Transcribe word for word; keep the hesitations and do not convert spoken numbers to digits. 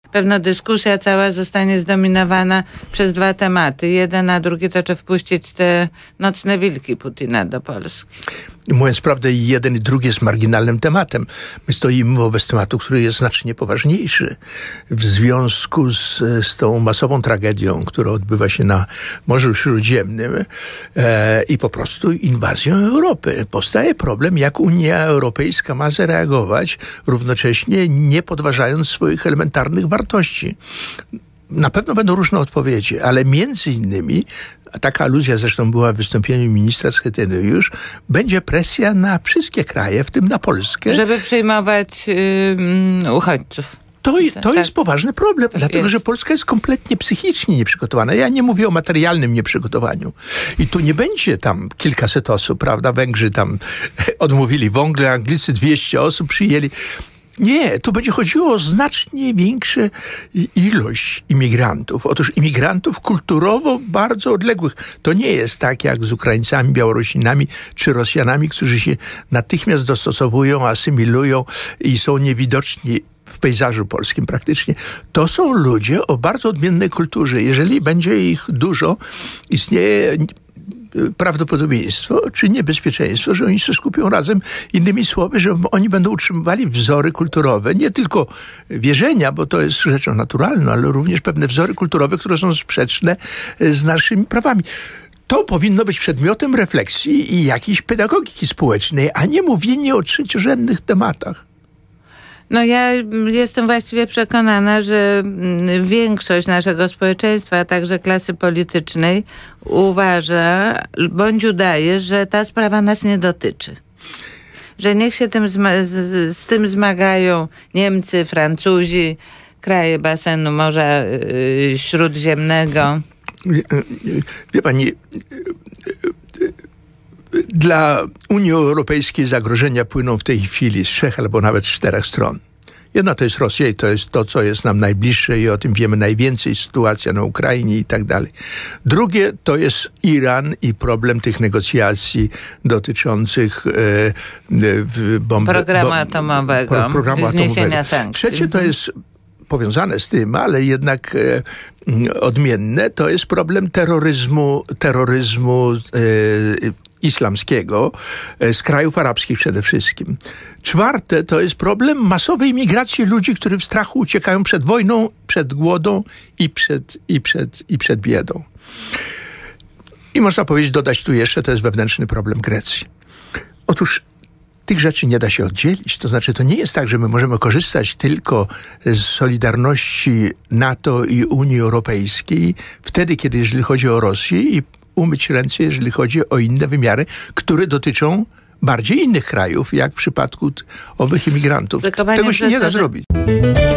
pewno dyskusja cała zostanie zdominowana przez dwa tematy. Jeden, a drugi to czy wpuścić te nocne wilki Putina do Polski. Mówiąc prawdę, jeden i drugi jest marginalnym tematem. My stoimy wobec tematu, który jest znacznie poważniejszy. W związku z, z tą masową tragedią, która odbywa się na Morzu Śródziemnym e, i po prostu inwazją Europy. Powstaje problem, jak Unia Europejska ma zareagować, równocześnie nie podważając swoich elementarnych wartości. Na pewno będą różne odpowiedzi, ale między innymi, a taka aluzja zresztą była w wystąpieniu ministra Schetyny już, będzie presja na wszystkie kraje, w tym na Polskę. Żeby przyjmować yy, uchodźców. To, to jest poważny problem, dlatego jest. że Polska jest kompletnie psychicznie nieprzygotowana. Ja nie mówię o materialnym nieprzygotowaniu. I tu nie będzie tam kilkaset osób, prawda? Węgrzy tam odmówili węgla, Anglicy dwieście osób przyjęli. Nie, tu będzie chodziło o znacznie większą ilość imigrantów. Otóż imigrantów kulturowo bardzo odległych. To nie jest tak jak z Ukraińcami, Białorusinami czy Rosjanami, którzy się natychmiast dostosowują, asymilują i są niewidoczni w pejzażu polskim praktycznie. To są ludzie o bardzo odmiennej kulturze. Jeżeli będzie ich dużo, istnieje prawdopodobieństwo, czy niebezpieczeństwo, że oni się skupią razem. Innymi słowy, że oni będą utrzymywali wzory kulturowe, nie tylko wierzenia, bo to jest rzeczą naturalną, ale również pewne wzory kulturowe, które są sprzeczne z naszymi prawami. To powinno być przedmiotem refleksji i jakiejś pedagogiki społecznej, a nie mówienie o trzeciorzędnych tematach. No ja jestem właściwie przekonana, że większość naszego społeczeństwa, a także klasy politycznej uważa, bądź udaje, że ta sprawa nas nie dotyczy. Że niech się tym zma- z, z tym zmagają Niemcy, Francuzi, kraje basenu Morza yy, Śródziemnego. Wie, wie pani... Dla Unii Europejskiej zagrożenia płyną w tej chwili z trzech albo nawet czterech stron. Jedna to jest Rosja i to jest to, co jest nam najbliższe i o tym wiemy najwięcej, sytuacja na Ukrainie i tak dalej. Drugie to jest Iran i problem tych negocjacji dotyczących e, bomby, programu bom, atomowego, pro, programu atomowego. Sankcji. Trzecie to jest powiązane z tym, ale jednak e, odmienne, to jest problem terroryzmu, terroryzmu e, islamskiego, z krajów arabskich przede wszystkim. Czwarte to jest problem masowej migracji ludzi, którzy w strachu uciekają przed wojną, przed głodą i przed, i przed, i przed biedą. I można powiedzieć, dodać tu jeszcze, to jest wewnętrzny problem Grecji. Otóż tych rzeczy nie da się oddzielić. To znaczy, to nie jest tak, że my możemy korzystać tylko z solidarności NATO i Unii Europejskiej wtedy, kiedy jeżeli chodzi o Rosję i umyć ręce, jeżeli chodzi o inne wymiary, które dotyczą bardziej innych krajów, jak w przypadku owych imigrantów. Tego się nie da zrobić.